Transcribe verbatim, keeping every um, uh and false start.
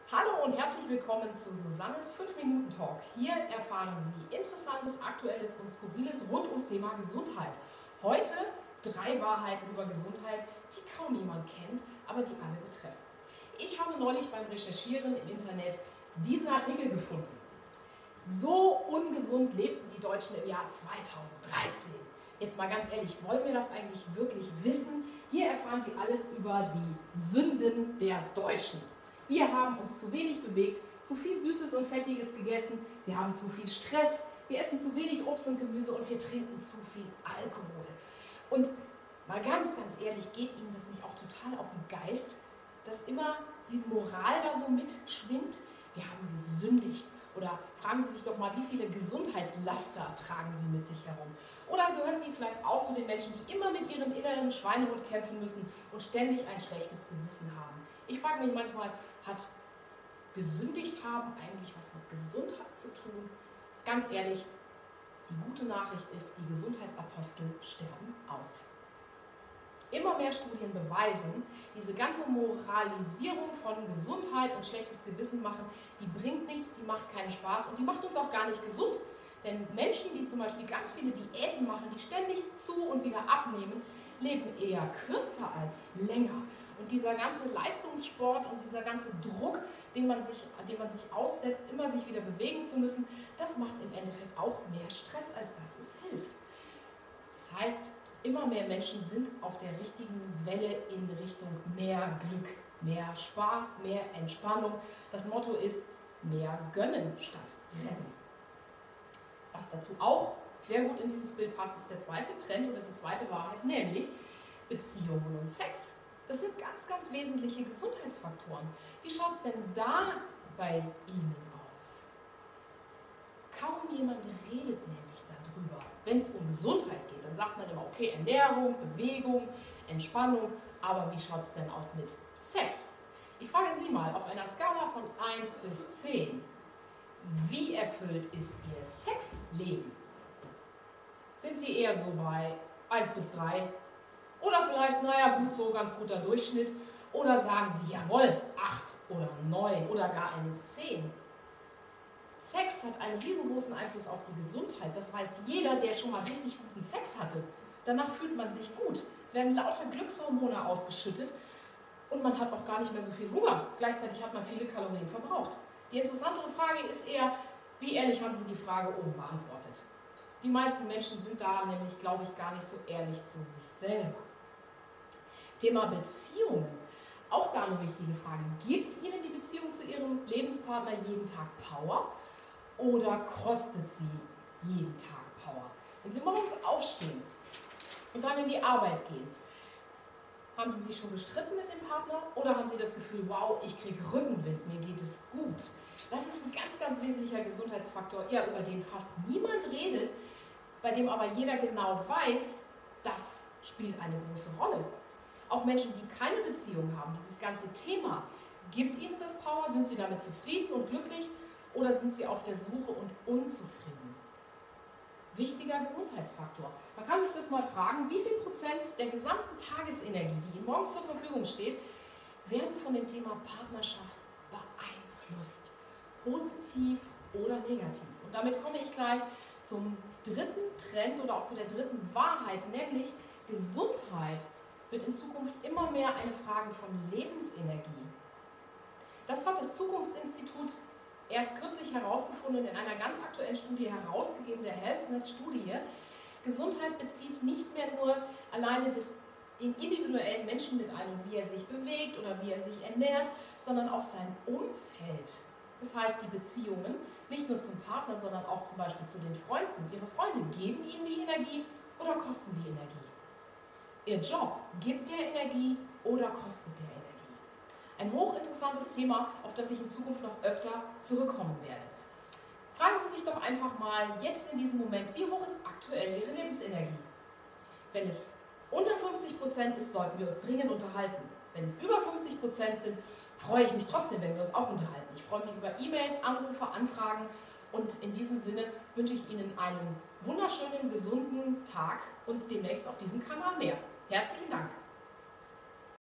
Hallo und herzlich willkommen zu Susannes fünf Minuten Talk. Hier erfahren Sie Interessantes, Aktuelles und Skurriles rund ums Thema Gesundheit. Heute drei Wahrheiten über Gesundheit, die kaum jemand kennt, aber die alle betreffen. Ich habe neulich beim Recherchieren im Internet diesen Artikel gefunden. So ungesund lebten die Deutschen im Jahr zweitausenddreizehn. Jetzt mal ganz ehrlich, wollen wir das eigentlich wirklich wissen? Hier erfahren Sie alles über die Sünden der Deutschen. Wir haben uns zu wenig bewegt, zu viel Süßes und Fettiges gegessen, wir haben zu viel Stress, wir essen zu wenig Obst und Gemüse und wir trinken zu viel Alkohol. Und mal ganz, ganz ehrlich, geht Ihnen das nicht auch total auf den Geist, dass immer diese Moral da so mitschwingt? Wir haben gesündigt. Oder fragen Sie sich doch mal, wie viele Gesundheitslaster tragen Sie mit sich herum? Oder gehören Sie vielleicht auch zu den Menschen, die immer mit ihrem inneren Schweinehund kämpfen müssen und ständig ein schlechtes Gewissen haben? Ich frage mich manchmal, hat gesündigt haben eigentlich was mit Gesundheit zu tun? Ganz ehrlich, die gute Nachricht ist, die Gesundheitsapostel sterben aus. Immer mehr Studien beweisen, diese ganze Moralisierung von Gesundheit und schlechtes Gewissen machen, die bringt nichts, die macht keinen Spaß und die macht uns auch gar nicht gesund. Denn Menschen, die zum Beispiel ganz viele Diäten machen, die ständig zu und wieder abnehmen, leben eher kürzer als länger. Und dieser ganze Leistungssport und dieser ganze Druck, den man sich, den man sich aussetzt, immer sich wieder bewegen zu müssen, das macht im Endeffekt auch mehr Stress, als dass es hilft. Das heißt, immer mehr Menschen sind auf der richtigen Welle in Richtung mehr Glück, mehr Spaß, mehr Entspannung. Das Motto ist mehr gönnen statt rennen. Was dazu auch sehr gut in dieses Bild passt, ist der zweite Trend oder die zweite Wahrheit, nämlich Beziehungen und Sex. Das sind ganz, ganz wesentliche Gesundheitsfaktoren. Wie schaut es denn da bei Ihnen aus? Kaum jemand redet nämlich darüber. Wenn es um Gesundheit geht, dann sagt man immer, okay, Ernährung, Bewegung, Entspannung, aber wie schaut es denn aus mit Sex? Ich frage Sie mal, auf einer Skala von eins bis zehn, wie erfüllt ist Ihr Sexleben? Sind Sie eher so bei eins bis drei? Oder vielleicht, naja gut, so ganz guter Durchschnitt? Oder sagen Sie, jawohl, acht oder neun oder gar eine zehn? Sex hat einen riesengroßen Einfluss auf die Gesundheit. Das weiß jeder, der schon mal richtig guten Sex hatte. Danach fühlt man sich gut. Es werden lauter Glückshormone ausgeschüttet und man hat auch gar nicht mehr so viel Hunger. Gleichzeitig hat man viele Kalorien verbraucht. Die interessantere Frage ist eher, wie ehrlich haben Sie die Frage oben beantwortet? Die meisten Menschen sind da nämlich, glaube ich, gar nicht so ehrlich zu sich selber. Thema Beziehungen. Auch da eine wichtige Frage. Gibt Ihnen die Beziehung zu Ihrem Lebenspartner jeden Tag Power? Oder kostet sie jeden Tag Power? Wenn Sie morgens aufstehen und dann in die Arbeit gehen, haben Sie sich schon gestritten mit dem Partner oder haben Sie das Gefühl, wow, ich kriege Rückenwind, mir geht es gut? Das ist ein ganz, ganz wesentlicher Gesundheitsfaktor, ja, über den fast niemand redet, bei dem aber jeder genau weiß, das spielt eine große Rolle. Auch Menschen, die keine Beziehung haben, dieses ganze Thema, gibt ihnen das Power? Sind sie damit zufrieden und glücklich? Oder sind sie auf der Suche und unzufrieden? Wichtiger Gesundheitsfaktor. Man kann sich das mal fragen, wie viel Prozent der gesamten Tagesenergie, die Ihnen morgens zur Verfügung steht, werden von dem Thema Partnerschaft beeinflusst. Positiv oder negativ. Und damit komme ich gleich zum dritten Trend oder auch zu der dritten Wahrheit, nämlich Gesundheit wird in Zukunft immer mehr eine Frage von Lebensenergie. Das hat das Zukunftsinstitut erst kürzlich herausgefunden, in einer ganz aktuellen Studie herausgegeben, der Healthness-Studie. Gesundheit bezieht nicht mehr nur alleine das, den individuellen Menschen mit ein, wie er sich bewegt oder wie er sich ernährt, sondern auch sein Umfeld. Das heißt, die Beziehungen, nicht nur zum Partner, sondern auch zum Beispiel zu den Freunden. Ihre Freunde geben ihnen die Energie oder kosten die Energie? Ihr Job, gibt der Energie oder kostet der Energie? Ein hochinteressantes Thema, auf das ich in Zukunft noch öfter zurückkommen werde. Fragen Sie sich doch einfach mal jetzt in diesem Moment, wie hoch ist aktuell Ihre Lebensenergie? Wenn es unter fünfzig Prozent ist, sollten wir uns dringend unterhalten. Wenn es über fünfzig Prozent sind, freue ich mich trotzdem, wenn wir uns auch unterhalten. Ich freue mich über E-Mails, Anrufe, Anfragen und in diesem Sinne wünsche ich Ihnen einen wunderschönen, gesunden Tag und demnächst auf diesem Kanal mehr. Herzlichen Dank!